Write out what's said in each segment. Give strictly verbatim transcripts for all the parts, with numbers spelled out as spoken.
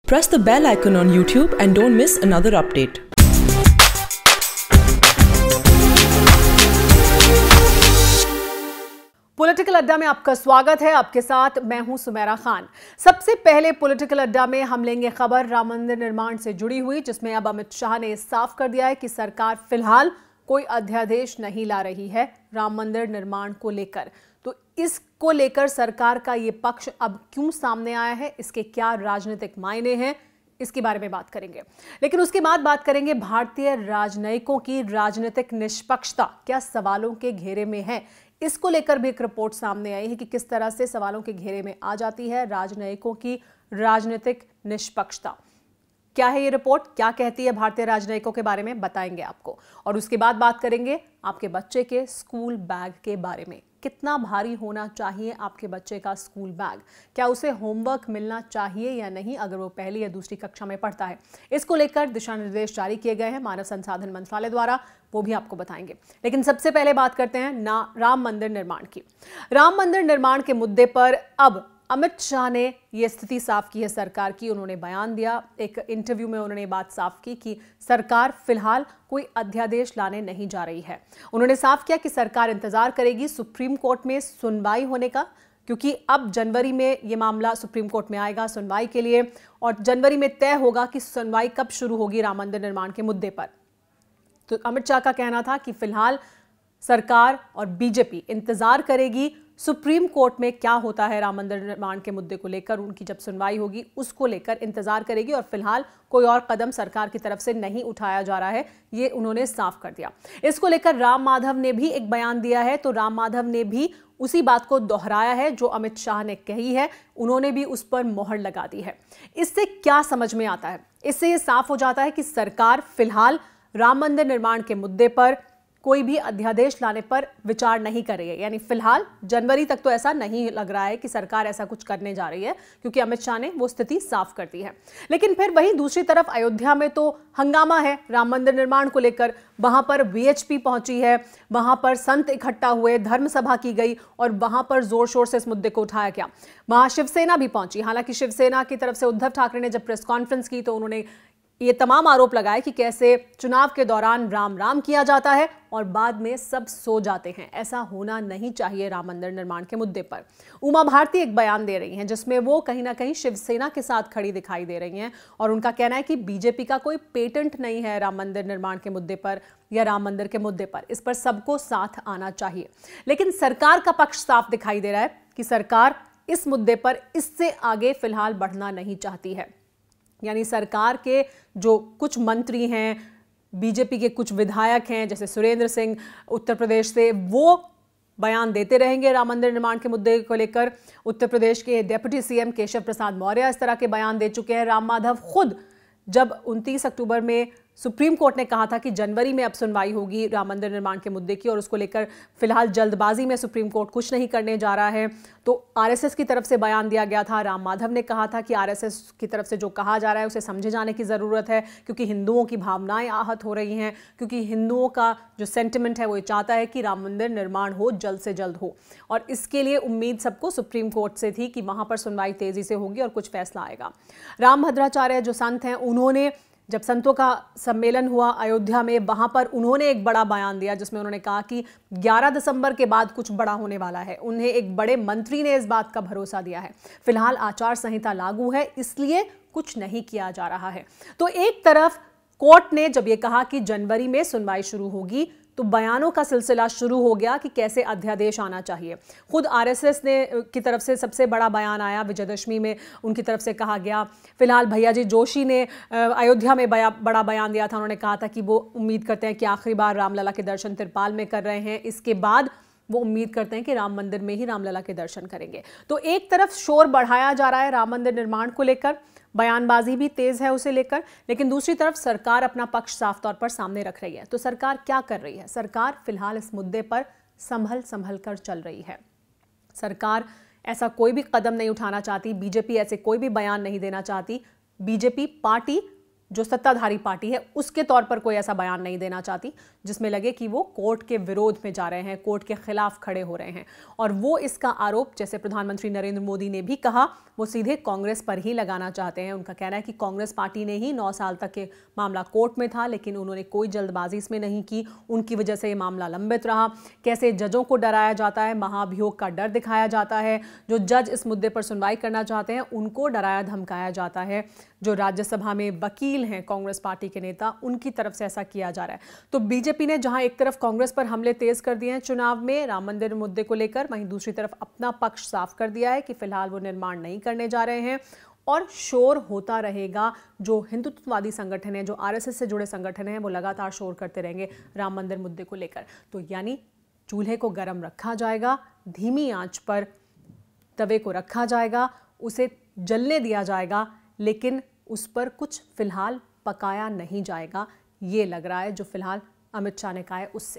Press the bell icon on YouTube and don't miss another update. Political अड्डा में आपका स्वागत है। आपके साथ मैं हूं सुमेरा खान। सबसे पहले पॉलिटिकल अड्डा में हम लेंगे खबर राम मंदिर निर्माण से जुड़ी हुई, जिसमें अब अमित शाह ने साफ कर दिया है कि सरकार फिलहाल कोई अध्यादेश नहीं ला रही है राम मंदिर निर्माण को लेकर। तो इसको लेकर सरकार का ये पक्ष अब क्यों सामने आया है, इसके क्या राजनीतिक मायने हैं, इसके बारे में बात करेंगे। लेकिन उसके बाद बात करेंगे भारतीय राजनयिकों की राजनीतिक निष्पक्षता क्या सवालों के घेरे में है। इसको लेकर भी एक रिपोर्ट सामने आई है कि किस तरह से सवालों के घेरे में आ जाती है राजनयिकों की राजनीतिक निष्पक्षता। क्या है ये रिपोर्ट, क्या कहती है भारतीय राजनयिकों के बारे में, बताएंगे आपको। और उसके बाद बात करेंगे आपके बच्चे के स्कूल बैग के बारे में। कितना भारी होना चाहिए आपके बच्चे का स्कूल बैग, क्या उसे होमवर्क मिलना चाहिए या नहीं अगर वो पहली या दूसरी कक्षा में पढ़ता है। इसको लेकर दिशा निर्देश जारी किए गए हैं मानव संसाधन मंत्रालय द्वारा, वो भी आपको बताएंगे। लेकिन सबसे पहले बात करते हैं ना राम मंदिर निर्माण की। राम मंदिर निर्माण के मुद्दे पर अब अमित शाह ने यह स्थिति साफ की है सरकार की। उन्होंने बयान दिया, एक इंटरव्यू में उन्होंने बात साफ की कि सरकार फिलहाल कोई अध्यादेश लाने नहीं जा रही है। उन्होंने साफ किया कि सरकार इंतजार करेगी सुप्रीम कोर्ट में सुनवाई होने का, क्योंकि अब जनवरी में यह मामला सुप्रीम कोर्ट में आएगा सुनवाई के लिए, और जनवरी में तय होगा कि सुनवाई कब शुरू होगी राम मंदिर निर्माण के मुद्दे पर। तो अमित शाह का कहना था कि फिलहाल सरकार और बीजेपी इंतजार करेगी सुप्रीम कोर्ट में क्या होता है राम मंदिर निर्माण के मुद्दे को लेकर, उनकी जब सुनवाई होगी उसको लेकर इंतजार करेगी, और फिलहाल कोई और कदम सरकार की तरफ से नहीं उठाया जा रहा है, ये उन्होंने साफ कर दिया। इसको लेकर राम माधव ने भी एक बयान दिया है। तो राम माधव ने भी उसी बात को दोहराया है जो अमित शाह ने कही है, उन्होंने भी उस पर मोहर लगा दी है। इससे क्या समझ में आता है, इससे यह साफ हो जाता है कि सरकार फिलहाल राम मंदिर निर्माण के मुद्दे पर कोई भी अध्यादेश लाने पर विचार नहीं कर रही है। यानी फिलहाल जनवरी तक तो ऐसा नहीं लग रहा है कि सरकार ऐसा कुछ करने जा रही है, क्योंकि अमित शाह ने वो स्थिति साफ कर दी है। लेकिन फिर वहीं दूसरी तरफ अयोध्या में तो हंगामा है राम मंदिर निर्माण को लेकर। वहां पर वीएचपी पहुंची है, वहां पर संत इकट्ठा हुए, धर्म सभा की गई और वहां पर जोर शोर से इस मुद्दे को उठाया गया। वहां शिवसेना भी पहुंची। हालांकि शिवसेना की तरफ से उद्धव ठाकरे ने जब प्रेस कॉन्फ्रेंस की तो उन्होंने ये तमाम आरोप लगाए कि कैसे चुनाव के दौरान राम राम किया जाता है और बाद में सब सो जाते हैं। ऐसा होना नहीं चाहिए राम मंदिर निर्माण के मुद्दे पर। उमा भारती एक बयान दे रही हैं जिसमें वो कहीं ना कहीं शिवसेना के साथ खड़ी दिखाई दे रही हैं, और उनका कहना है कि बीजेपी का कोई पेटेंट नहीं है राम मंदिर निर्माण के मुद्दे पर या राम मंदिर के मुद्दे पर। इस पर सबको साथ आना चाहिए। लेकिन सरकार का पक्ष साफ दिखाई दे रहा है कि सरकार इस मुद्दे पर इससे आगे फिलहाल बढ़ना नहीं चाहती है। यानी सरकार के जो कुछ मंत्री हैं, बीजेपी के कुछ विधायक हैं जैसे सुरेंद्र सिंह उत्तर प्रदेश से, वो बयान देते रहेंगे राम मंदिर निर्माण के मुद्दे को लेकर। उत्तर प्रदेश के डिप्टी सीएम केशव प्रसाद मौर्य इस तरह के बयान दे चुके हैं। राम माधव खुद जब उनतीस अक्टूबर में सुप्रीम कोर्ट ने कहा था कि जनवरी में अब सुनवाई होगी राम मंदिर निर्माण के मुद्दे की, और उसको लेकर फिलहाल जल्दबाजी में सुप्रीम कोर्ट कुछ नहीं करने जा रहा है, तो आरएसएस की तरफ से बयान दिया गया था। राम माधव ने कहा था कि आरएसएस की तरफ से जो कहा जा रहा है उसे समझे जाने की ज़रूरत है, क्योंकि हिंदुओं की भावनाएं आहत हो रही हैं, क्योंकि हिंदुओं का जो सेंटिमेंट है वो ये चाहता है कि राम मंदिर निर्माण हो, जल्द से जल्द हो, और इसके लिए उम्मीद सबको सुप्रीम कोर्ट से थी कि वहां पर सुनवाई तेजी से होगी और कुछ फैसला आएगा। राम भद्राचार्य जो संत हैं, उन्होंने जब संतों का सम्मेलन हुआ अयोध्या में, वहां पर उन्होंने एक बड़ा बयान दिया जिसमें उन्होंने कहा कि ग्यारह दिसंबर के बाद कुछ बड़ा होने वाला है। उन्हें एक बड़े मंत्री ने इस बात का भरोसा दिया है। फिलहाल आचार संहिता लागू है, इसलिए कुछ नहीं किया जा रहा है। तो एक तरफ कोर्ट ने जब यह कहा कि जनवरी में सुनवाई शुरू होगी, तो बयानों का सिलसिला शुरू हो गया कि कैसे अध्यादेश आना चाहिए। खुद आरएसएस ने की तरफ से सबसे बड़ा बयान आया विजयदशमी में, उनकी तरफ से कहा गया। फिलहाल भैया जी जोशी ने अयोध्या में बड़ा बयान दिया था। उन्होंने कहा था कि वो उम्मीद करते हैं कि आखिरी बार रामलला के दर्शन तिरपाल में कर रहे हैं, इसके बाद वो उम्मीद करते हैं कि राम मंदिर में ही रामलला के दर्शन करेंगे। तो एक तरफ शोर बढ़ाया जा रहा है राम मंदिर निर्माण को लेकर, बयानबाजी भी तेज है उसे लेकर, लेकिन दूसरी तरफ सरकार अपना पक्ष साफ तौर पर सामने रख रही है। तो सरकार क्या कर रही है? सरकार फिलहाल इस मुद्दे पर संभल संभल कर चल रही है। सरकार ऐसा कोई भी कदम नहीं उठाना चाहती, बीजेपी ऐसे कोई भी बयान नहीं देना चाहती। बीजेपी पार्टी जो सत्ताधारी पार्टी है उसके तौर पर कोई ऐसा बयान नहीं देना चाहती जिसमें लगे कि वो कोर्ट के विरोध में जा रहे हैं, कोर्ट के खिलाफ खड़े हो रहे हैं। और वो इसका आरोप, जैसे प्रधानमंत्री नरेंद्र मोदी ने भी कहा, वो सीधे कांग्रेस पर ही लगाना चाहते हैं। उनका कहना है कि कांग्रेस पार्टी ने ही नौ साल तक के मामला कोर्ट में था, लेकिन उन्होंने कोई जल्दबाजी इसमें नहीं की, उनकी वजह से ये मामला लंबित रहा। कैसे जजों को डराया जाता है, महाभियोग का डर दिखाया जाता है, जो जज इस मुद्दे पर सुनवाई करना चाहते हैं उनको डराया धमकाया जाता है, जो राज्यसभा में वकील हैं कांग्रेस पार्टी के नेता, उनकी तरफ से ऐसा किया जा रहा है। तो बीजेपी ने जहां एक तरफ कांग्रेस पर हमले तेज कर दिए हैं चुनाव में राम मंदिर मुद्दे को लेकर, वहीं दूसरी तरफ अपना पक्ष साफ कर दिया है कि फिलहाल वो निर्माण नहीं करने जा रहे हैं और शोर होता रहेगा। जो हिंदुत्ववादी संगठन है, जो आरएसएस से जुड़े संगठन हैं, वो लगातार शोर करते रहेंगे राम मंदिर मुद्दे को लेकर। तो यानी चूल्हे को गर्म रखा जाएगा, धीमी आंच पर तवे को रखा जाएगा, उसे जलने दिया जाएगा, लेकिन उस पर कुछ फिलहाल पकाया नहीं जाएगा। ये लग रहा है जो फिलहाल अमित शाह ने कहा है उससे।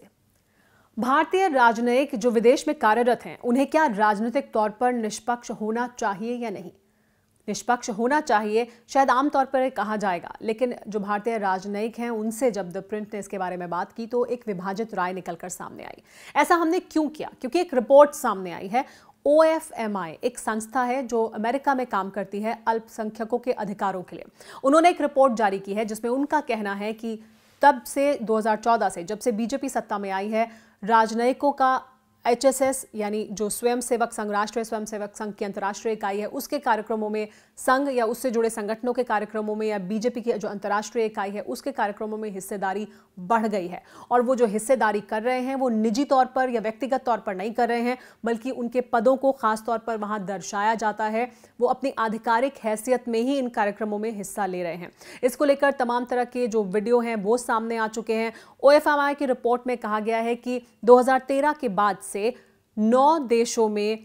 भारतीय राजनयिक जो विदेश में कार्यरत हैं, उन्हें क्या राजनीतिक तौर पर निष्पक्ष होना चाहिए या नहीं? निष्पक्ष होना चाहिए शायद आमतौर पर कहा जाएगा, लेकिन जो भारतीय राजनयिक हैं उनसे जब द प्रिंट ने इसके बारे में बात की तो एक विभाजित राय निकलकर सामने आई। ऐसा हमने क्यों किया? क्योंकि एक रिपोर्ट सामने आई है। ओ एफ एम आई एक संस्था है जो अमेरिका में काम करती है अल्पसंख्यकों के अधिकारों के लिए। उन्होंने एक रिपोर्ट जारी की है जिसमें उनका कहना है कि तब से दो हज़ार चौदह से, जब से बीजेपी सत्ता में आई है, राजनयिकों का एच एस एस यानी जो स्वयंसेवक संघ, राष्ट्रीय स्वयंसेवक संघ की अंतर्राष्ट्रीय इकाई है, उसके कार्यक्रमों में, संघ या उससे जुड़े संगठनों के कार्यक्रमों में, या बीजेपी की जो अंतर्राष्ट्रीय इकाई है उसके कार्यक्रमों में हिस्सेदारी बढ़ गई है। और वो जो हिस्सेदारी कर रहे हैं वो निजी तौर पर या व्यक्तिगत तौर पर नहीं कर रहे हैं, बल्कि उनके पदों को खास तौर पर वहां दर्शाया जाता है। वो अपनी आधिकारिक हैसियत में ही इन कार्यक्रमों में हिस्सा ले रहे हैं। इसको लेकर तमाम तरह के जो वीडियो हैं वो सामने आ चुके हैं। ओ एफ एम आई की रिपोर्ट में कहा गया है कि दो हज़ार तेरह के बाद से नौ देशों में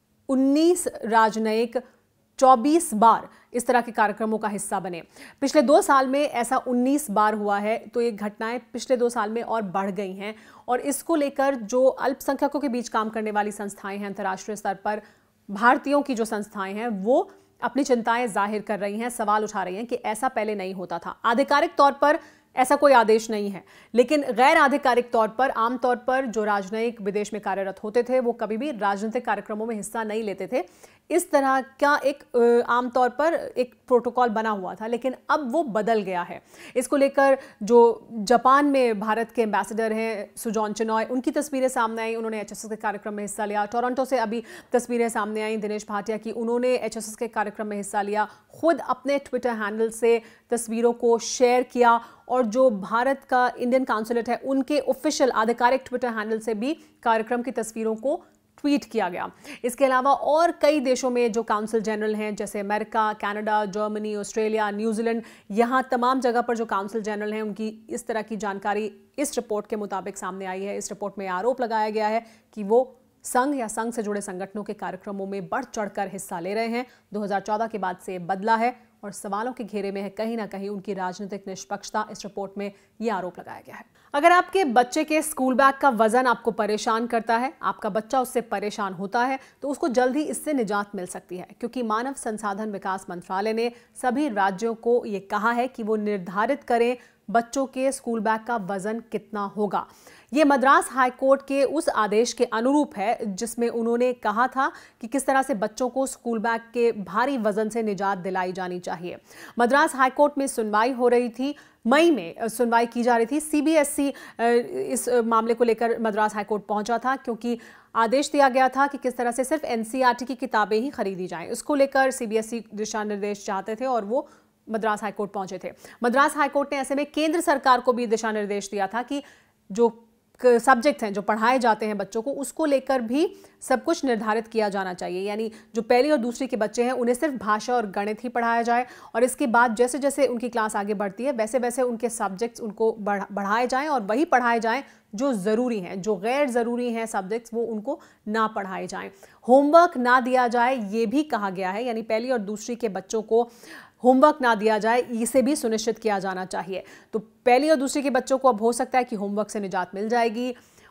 उन्नीस राजनयिक चौबीस बार इस तरह के कार्यक्रमों का हिस्सा बने। पिछले दो साल में ऐसा उन्नीस बार हुआ है, तो ये घटनाएं पिछले दो साल में और बढ़ गई हैं। और इसको लेकर जो अल्पसंख्यकों के बीच काम करने वाली संस्थाएं हैं अंतर्राष्ट्रीय स्तर पर, भारतीयों की जो संस्थाएं हैं, वो अपनी चिंताएं जाहिर कर रही हैं, सवाल उठा रही हैं कि ऐसा पहले नहीं होता था। आधिकारिक तौर पर ऐसा कोई आदेश नहीं है, लेकिन गैर आधिकारिक तौर पर, आमतौर पर जो राजनयिक विदेश में कार्यरत होते थे वो कभी भी राजनीतिक कार्यक्रमों में हिस्सा नहीं लेते थे। इस तरह का एक आमतौर पर एक प्रोटोकॉल बना हुआ था, लेकिन अब वो बदल गया है। इसको लेकर जो जापान में भारत के एम्बेसडर हैं सुजॉन चिनॉय, उनकी तस्वीरें सामने आई, उन्होंने एच एस एस के कार्यक्रम में हिस्सा लिया। टोरंटो से अभी तस्वीरें सामने आई दिनेश भाटिया की, उन्होंने एच एस एस के कार्यक्रम में हिस्सा लिया, खुद अपने ट्विटर हैंडल से तस्वीरों को शेयर किया। और जो भारत का इंडियन काउंसुलेट है उनके ऑफिशियल आधिकारिक ट्विटर हैंडल से भी कार्यक्रम की तस्वीरों को ट्वीट किया गया। इसके अलावा और कई देशों में जो काउंसिल जनरल हैं, जैसे America, Canada, Germany, Australia, New Zealand, यहाँ तमाम जगह पर जो काउंसिल जनरल हैं उनकी इस तरह की जानकारी इस रिपोर्ट के मुताबिक सामने आई है। इस रिपोर्ट में आरोप लगाया गया है कि वो संघ या संघ से जुड़े संगठनों के कार्यक्रमों में बढ़ चढ़कर हिस्सा ले रहे हैं। दो हज़ार चौदह के बाद से बदला है और सवालों के घेरे में है कहीं ना कहीं उनकी राजनीतिक निष्पक्षता। इस रिपोर्ट में यह आरोप लगाया गया है। अगर आपके बच्चे के स्कूल बैग का वजन आपको परेशान करता है, आपका बच्चा उससे परेशान होता है, तो उसको जल्द ही इससे निजात मिल सकती है, क्योंकि मानव संसाधन विकास मंत्रालय ने सभी राज्यों को ये कहा है कि वो निर्धारित करें बच्चों के स्कूल बैग का वजन कितना होगा। ये मद्रास हाईकोर्ट के उस आदेश के अनुरूप है जिसमें उन्होंने कहा था कि किस तरह से बच्चों को स्कूल बैग के भारी वजन से निजात दिलाई जानी चाहिए। मद्रास हाईकोर्ट में सुनवाई हो रही थी, मई में सुनवाई की जा रही थी। सी बी एस ई इस मामले को लेकर मद्रास हाईकोर्ट पहुंचा था, क्योंकि आदेश दिया गया था कि किस तरह से सिर्फ N C E R T की किताबें ही खरीदी जाएं। इसको लेकर सी बी एस ई दिशा निर्देश चाहते थे और वो मद्रास हाईकोर्ट पहुंचे थे। मद्रास हाईकोर्ट ने ऐसे में केंद्र सरकार को भी दिशा निर्देश दिया था कि जो सब्जेक्ट हैं जो पढ़ाए जाते हैं बच्चों को, उसको लेकर भी सब कुछ निर्धारित किया जाना चाहिए। यानी जो पहली और दूसरी के बच्चे हैं उन्हें सिर्फ भाषा और गणित ही पढ़ाया जाए, और इसके बाद जैसे जैसे उनकी क्लास आगे बढ़ती है वैसे वैसे उनके सब्जेक्ट्स उनको बढ़ाए जाएं और वही पढ़ाए जाएं जो ज़रूरी हैं। जो गैर ज़रूरी हैं सब्जेक्ट्स वो उनको ना पढ़ाए जाएं। होमवर्क ना दिया जाए ये भी कहा गया है, यानी पहली और दूसरी के बच्चों को होमवर्क ना दिया जाए, इसे भी सुनिश्चित किया जाना चाहिए। तो पहली और दूसरी के बच्चों को अब हो सकता है कि होमवर्क से निजात मिल जाएगी।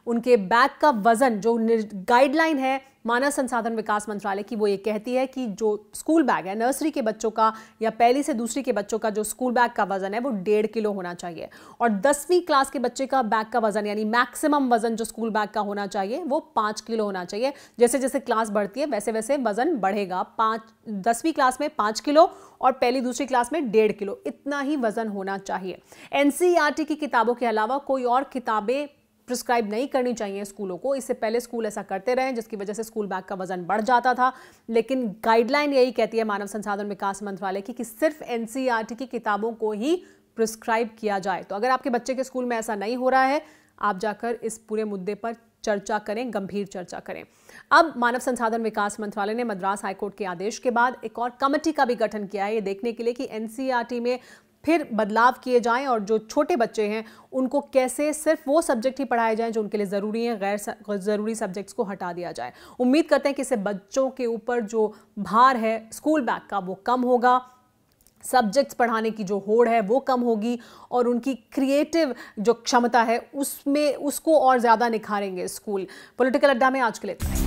उनके बैग का वजन, जो गाइडलाइन है मानव संसाधन विकास मंत्रालय की, वो ये कहती है कि जो स्कूल बैग है नर्सरी के बच्चों का या पहली से दूसरी के बच्चों का जो स्कूल बैग का वजन है वो डेढ़ किलो होना चाहिए, और दसवीं क्लास के बच्चे का बैग का वजन यानी मैक्सिमम वजन जो स्कूल बैग का होना चाहिए वो पाँच किलो होना चाहिए। जैसे जैसे क्लास बढ़ती है वैसे वैसे वजन बढ़ेगा। पाँच दसवीं क्लास में पाँच किलो और पहली दूसरी क्लास में डेढ़ किलो, इतना ही वजन होना चाहिए। एनसीईआरटी की किताबों के अलावा कोई और किताबें प्रिस्क्राइब नहीं करनी चाहिए स्कूलों को। इससे पहले स्कूल ऐसा करते रहे जिसकी वजह से स्कूल बैग का वजन बढ़ जाता था, लेकिन गाइडलाइन यही कहती है मानव संसाधन विकास मंत्रालय की कि सिर्फ एनसीईआरटी की किताबों को ही प्रिस्क्राइब किया जाए। तो अगर आपके बच्चे के स्कूल में ऐसा नहीं हो रहा है, आप जाकर इस पूरे मुद्दे पर चर्चा करें, गंभीर चर्चा करें। अब मानव संसाधन विकास मंत्रालय ने मद्रास हाईकोर्ट के आदेश के बाद एक और कमेटी का भी गठन किया है, ये देखने के लिए कि एनसीईआरटी में फिर बदलाव किए जाएं और जो छोटे बच्चे हैं उनको कैसे सिर्फ वो सब्जेक्ट ही पढ़ाए जाएं जो उनके लिए ज़रूरी हैं, गैर ज़रूरी सब्जेक्ट्स को हटा दिया जाए। उम्मीद करते हैं कि इससे बच्चों के ऊपर जो भार है स्कूल बैग का वो कम होगा, सब्जेक्ट्स पढ़ाने की जो होड़ है वो कम होगी, और उनकी क्रिएटिव जो क्षमता है उसमें उसको और ज़्यादा निखारेंगे स्कूल। पॉलिटिकल अड्डा में आज के लिए